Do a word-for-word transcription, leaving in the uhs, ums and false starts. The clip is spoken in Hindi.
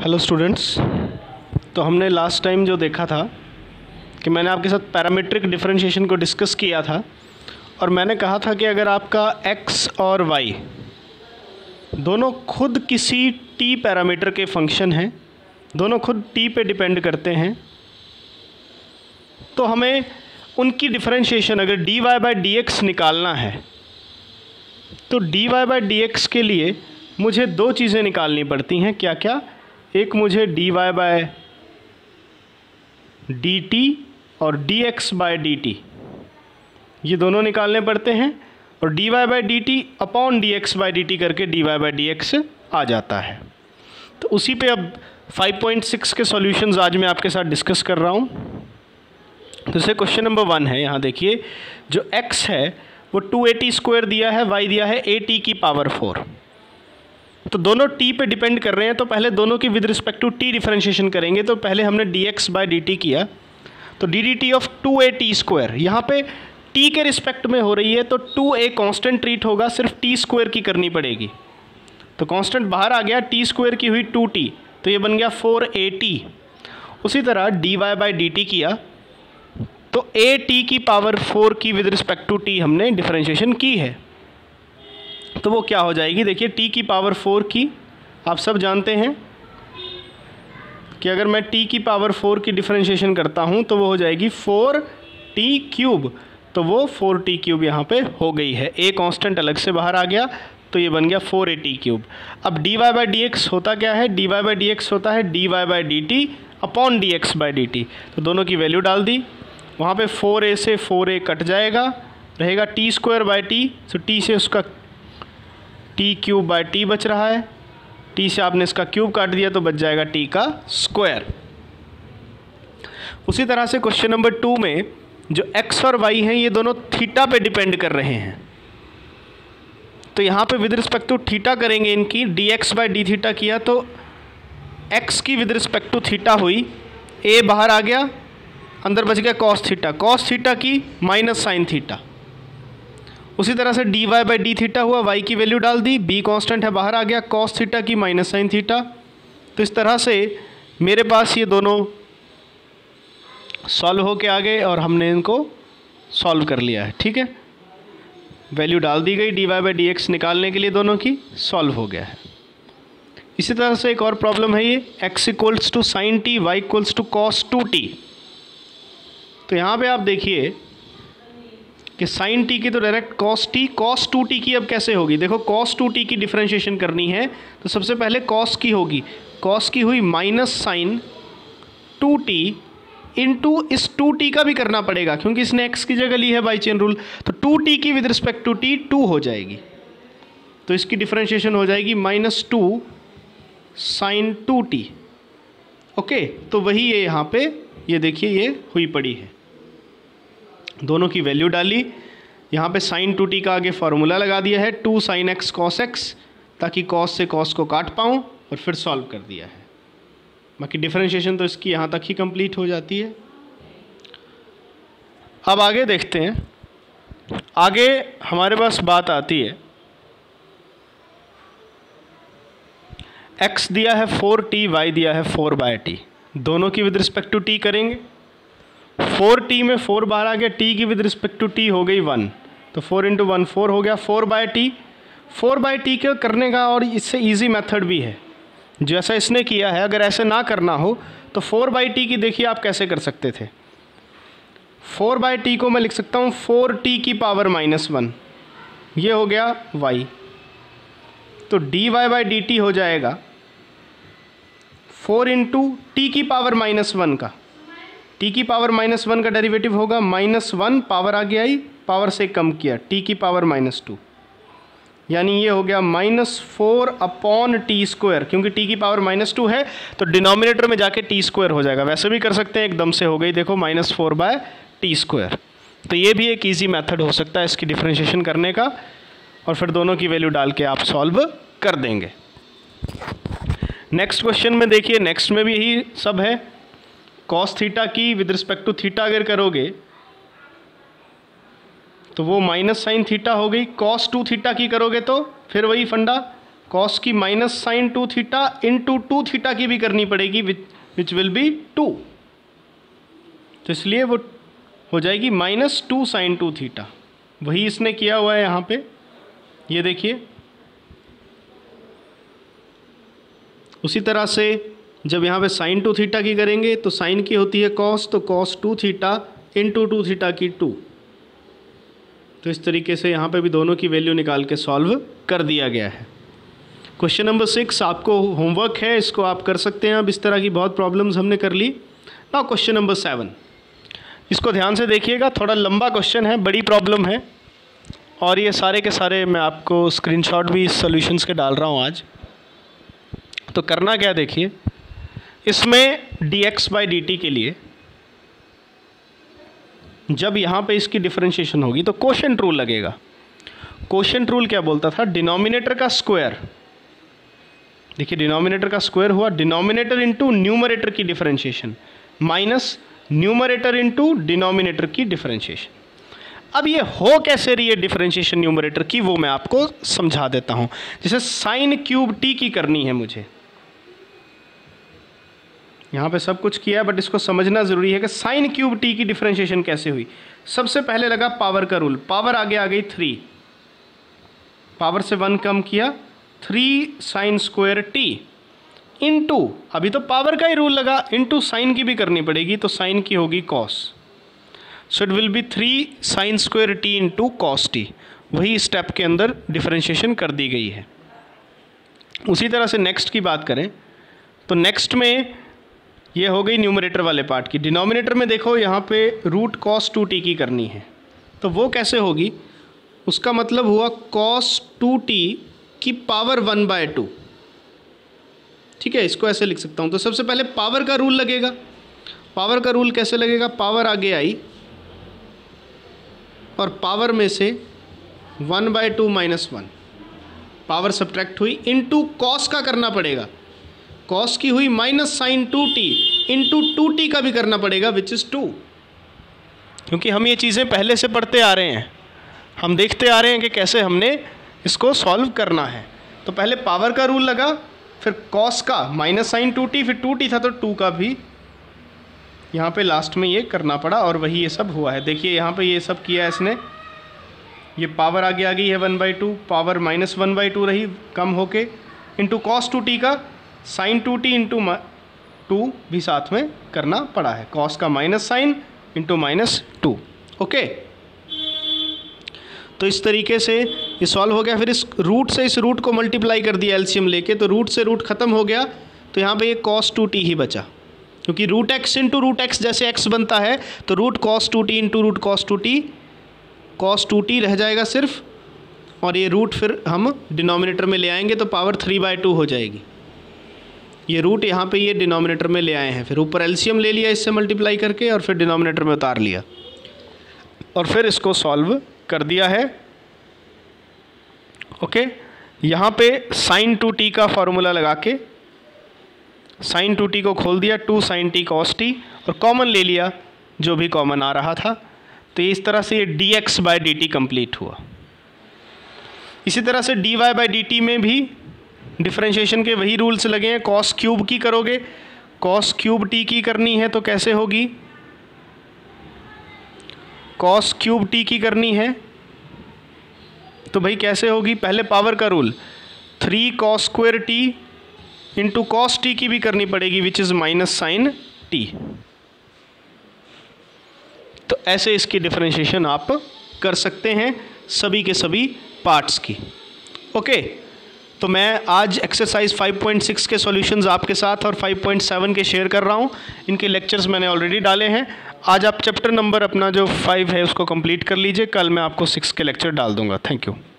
हेलो स्टूडेंट्स, तो हमने लास्ट टाइम जो देखा था कि मैंने आपके साथ पैरामीट्रिक डिफरेंशिएशन को डिस्कस किया था और मैंने कहा था कि अगर आपका x और y दोनों खुद किसी t पैरामीटर के फंक्शन हैं, दोनों खुद t पे डिपेंड करते हैं, तो हमें उनकी डिफरेंशिएशन अगर dy बाई डी एक्स निकालना है तो dy बाई डी एक्स के लिए मुझे दो चीज़ें निकालनी पड़ती हैं। क्या क्या? एक मुझे dy बाय डी टी और dx बाय डी टी, ये दोनों निकालने पड़ते हैं और dy by d t upon dx by d t करके dy बाय डी एक्स आ जाता है। तो उसी पे अब फाइव पॉइंट सिक्स के सॉल्यूशंस आज मैं आपके साथ डिस्कस कर रहा हूँ। तो जैसे क्वेश्चन नंबर वन है, यहाँ देखिए जो x है वो टू ए टी स्क्वायर दिया है, y दिया है ए टी की पावर फोर। तो दोनों t पे डिपेंड कर रहे हैं, तो पहले दोनों की with respect to t differentiation करेंगे। तो पहले हमने dx बाय डी टी किया, तो d d t of two a t square यहाँ पे t के रिस्पेक्ट में हो रही है, तो टू ए कांस्टेंट ट्रीट होगा, सिर्फ t स्क्वायर की करनी पड़ेगी। तो कांस्टेंट बाहर आ गया, t स्क्वायर की हुई टू टी, तो ये बन गया फोर ए टी। उसी तरह dy बाय डी टी किया तो ए टी की पावर फोर की विद रिस्पेक्ट टू t हमने डिफरेंशिएशन की है, तो वो क्या हो जाएगी? देखिए t की पावर फोर की आप सब जानते हैं कि अगर मैं t की पावर फोर की डिफरेंशिएशन करता हूँ तो वो हो जाएगी फोर टी क्यूब। तो वो फोर टी क्यूब यहाँ पे हो गई है, a कांस्टेंट अलग से बाहर आ गया तो ये बन गया फोर ए टी क्यूब। अब dy बाई डी एक्स होता क्या है? dy बाई डी एक्स होता है dy by d t upon dx by d t. तो दोनों की वैल्यू डाल दी, वहाँ पे फोर ए से फोर ए कट जाएगा, रहेगा t square by t. So t से उसका टी क्यूब बाई टी बच रहा है, टी से आपने इसका क्यूब काट दिया तो बच जाएगा टी का स्क्वायर। उसी तरह से क्वेश्चन नंबर टू में जो x और y हैं ये दोनों थीटा पे डिपेंड कर रहे हैं, तो यहाँ पे विद रिस्पेक्ट टू थीटा करेंगे इनकी। dx बाई डी थीटा किया तो x की विद रिस्पेक्ट टू थीटा हुई, a बाहर आ गया, अंदर बच गया cos थीटा, cos थीटा की माइनस साइन थीटा। उसी तरह से dy बाई डी थीटा हुआ, y की वैल्यू डाल दी, b कांस्टेंट है बाहर आ गया, cos थीटा की माइनस साइन थीटा। तो इस तरह से मेरे पास ये दोनों सॉल्व होके आ गए और हमने इनको सॉल्व कर लिया है। ठीक है, वैल्यू डाल दी गई dy बाई डी एक्स निकालने के लिए, दोनों की सॉल्व हो गया है। इसी तरह से एक और प्रॉब्लम है ये, x equals to sine t, y equals to cos two t. तो यहाँ पे आप देखिए कि साइन टी की तो direct cos t, cos two t की अब कैसे होगी? देखो कॉस टू टी की डिफरेंशिएशन करनी है तो सबसे पहले कॉस की होगी, कॉस की हुई minus sine two t into इस टू टी का भी करना पड़ेगा क्योंकि इसने एक्स की जगह ली है बाई चेन रूल। तो टू टी की with respect to t two हो जाएगी, तो इसकी डिफरेंशिएशन हो जाएगी minus two sine two t. Okay, तो वही ये यहाँ पे ये देखिए ये हुई पड़ी है, दोनों की वैल्यू डाली, यहाँ पे साइन टू टी का आगे फार्मूला लगा दिया है two sine x cos x, ताकि कॉस से कॉस को काट पाऊँ, और फिर सॉल्व कर दिया है। बाकी डिफरेंशिएशन तो इसकी यहाँ तक ही कंप्लीट हो जाती है। अब आगे देखते हैं, आगे हमारे पास बात आती है x दिया है फोर टी, y दिया है फोर बाय टी, दोनों की विद रिस्पेक्ट टू t करेंगे। फोर टी में फोर बाहर आ गया, t की विद रिस्पेक्ट टू t हो गई वन, तो फोर इंटू वन फोर हो गया, four by t. Four by t के करने का और इससे इजी मेथड भी है, जैसा इसने किया है। अगर ऐसे ना करना हो तो फोर बाई टी की देखिए आप कैसे कर सकते थे। फोर बाई टी को मैं लिख सकता हूँ फोर टी की पावर माइनस वन, ये हो गया y। तो d y by d t हो जाएगा फोर इंटू टी की पावर माइनस वन का, t की पावर माइनस वन का डेरिवेटिव होगा माइनस वन, पावर आगे आई, पावर से कम किया, t की पावर माइनस टू, यानी ये हो गया minus four upon t square. क्योंकि t की पावर माइनस टू है तो डिनोमिनेटर में जाके टी स्क्वायर हो जाएगा। वैसे भी कर सकते हैं, एकदम से हो गई देखो minus four by t square. तो ये भी एक इजी मेथड हो सकता है इसकी डिफरेंशिएशन करने का, और फिर दोनों की वैल्यू डाल के आप सॉल्व कर देंगे। नेक्स्ट क्वेश्चन में देखिए, नेक्स्ट में भी यही सब है। कॉस थीटा की विद रिस्पेक्ट टू थीटा अगर करोगे तो वो माइनस साइन थीटा हो गई, कॉस टू थीटा की करोगे तो फिर वही फंडा, कॉस की minus sine two theta into two theta की भी करनी पड़ेगी विच विल बी टू, तो इसलिए वो हो जाएगी minus two sine two theta. वही इसने किया हुआ है यहाँ पे, ये देखिए। उसी तरह से जब यहाँ पे साइन टू थीटा की करेंगे तो साइन की होती है कॉस, तो cos two theta into two theta की टू। तो इस तरीके से यहाँ पे भी दोनों की वैल्यू निकाल के सॉल्व कर दिया गया है। क्वेश्चन नंबर सिक्स आपको होमवर्क है, इसको आप कर सकते हैं। अब इस तरह की बहुत प्रॉब्लम्स हमने कर ली। नाउ क्वेश्चन नंबर सेवन, इसको ध्यान से देखिएगा, थोड़ा लंबा क्वेश्चन है, बड़ी प्रॉब्लम है, और ये सारे के सारे मैं आपको स्क्रीनशॉट भी इस सॉल्यूशंस के डाल रहा हूँ आज। तो करना क्या, देखिए, इसमें dx बाई डी टी के लिए जब यहाँ पे इसकी डिफरेंशिएशन होगी तो कोशेंट रूल लगेगा। कोशेंट रूल क्या बोलता था, डिनोमिनेटर का स्क्वायर, देखिए डिनोमिनेटर का स्क्वायर हुआ डिनोमिनेटर इंटू न्यूमरेटर की differentiation minus numerator into denominator की डिफरेंशिएशन। अब ये हो कैसे रही है डिफरेंशिएशन न्यूमरेटर की, वो मैं आपको समझा देता हूँ। जैसे साइन क्यूब टी की करनी है मुझे, यहाँ पे सब कुछ किया है बट इसको समझना ज़रूरी है कि साइन क्यूब टी की डिफरेंशिएशन कैसे हुई। सबसे पहले लगा पावर का रूल, पावर आगे आ गई थ्री, पावर से वन कम किया, three sine square t into, अभी तो पावर का ही रूल लगा, इनटू साइन की भी करनी पड़ेगी, तो साइन की होगी cos, so it will be three sine square t into cos t. वही स्टेप के अंदर डिफरेंशिएशन कर दी गई है। उसी तरह से नेक्स्ट की बात करें तो नेक्स्ट में ये हो गई न्यूमरेटर वाले पार्ट की। डिनोमिनेटर में देखो यहाँ पे रूट कॉस टू टी की करनी है, तो वो कैसे होगी, उसका मतलब हुआ कॉस टू टी की पावर वन बाय टू। ठीक है, इसको ऐसे लिख सकता हूँ। तो सबसे पहले पावर का रूल लगेगा। पावर का रूल कैसे लगेगा, पावर आगे आई और पावर में से one by two minus one, power subtract हुई, इनटू कॉस का करना पड़ेगा, कॉस की हुई minus sine two t, into two t का भी करना पड़ेगा विच इज़ टू। क्योंकि हम ये चीज़ें पहले से पढ़ते आ रहे हैं, हम देखते आ रहे हैं कि कैसे हमने इसको सॉल्व करना है। तो पहले पावर का रूल लगा, फिर कॉस का माइनस साइन टू टी, फिर टू टी था तो टू का भी यहाँ पे लास्ट में ये करना पड़ा, और वही ये सब हुआ है। देखिए यहाँ पे ये सब किया है इसने, ये पावर आगे आ गई है one by two, power minus one by two रही कम होके, इंटू कॉस टू टी का sine two t into two भी साथ में करना पड़ा है, कॉस का minus sine into minus two. Okay, तो इस तरीके से ये सॉल्व हो गया। फिर इस रूट से इस रूट को मल्टीप्लाई कर दिया एलसीएम लेके, तो रूट से रूट खत्म हो गया, तो यहाँ पे ये कॉस टू टी ही बचा, क्योंकि root x into root x जैसे एक्स बनता है, तो root cos two t into root cos two t, cos two t रह जाएगा सिर्फ, और ये रूट फिर हम डिनोमिनेटर में ले आएंगे तो पावर थ्री बाई टू हो जाएगी। ये रूट यहाँ पे ये डिनोमिनेटर में ले आए हैं, फिर ऊपर एलसीएम ले लिया इससे मल्टीप्लाई करके, और फिर डिनोमिनेटर में उतार लिया, और फिर इसको सॉल्व कर दिया है। ओके, यहाँ पे साइन टू टी का फॉर्मूला लगा के साइन टू टी को खोल दिया, two sine t cos t, और कॉमन ले लिया जो भी कॉमन आ रहा था। तो इस तरह से ये d x by d t complete हुआ। इसी तरह से d y by d t में भी डिफरेंशिएशन के वही रूल्स लगे हैं। कॉस क्यूब की करोगे, कॉस क्यूब टी की करनी है तो कैसे होगी, कॉस क्यूब टी की करनी है तो भाई कैसे होगी, पहले पावर का rule, three cos square t into cos t की भी करनी पड़ेगी which is minus sine t. तो ऐसे इसकी डिफरेंशिएशन आप कर सकते हैं सभी के सभी पार्ट्स की। ओके, तो मैं आज एक्सरसाइज फाइव पॉइंट सिक्स के सॉल्यूशंस आपके साथ और फाइव पॉइंट सेवन के शेयर कर रहा हूँ। इनके लेक्चर्स मैंने ऑलरेडी डाले हैं। आज आप चैप्टर नंबर अपना जो फाइव है उसको कंप्लीट कर लीजिए, कल मैं आपको सिक्स के लेक्चर डाल दूँगा। Thank you.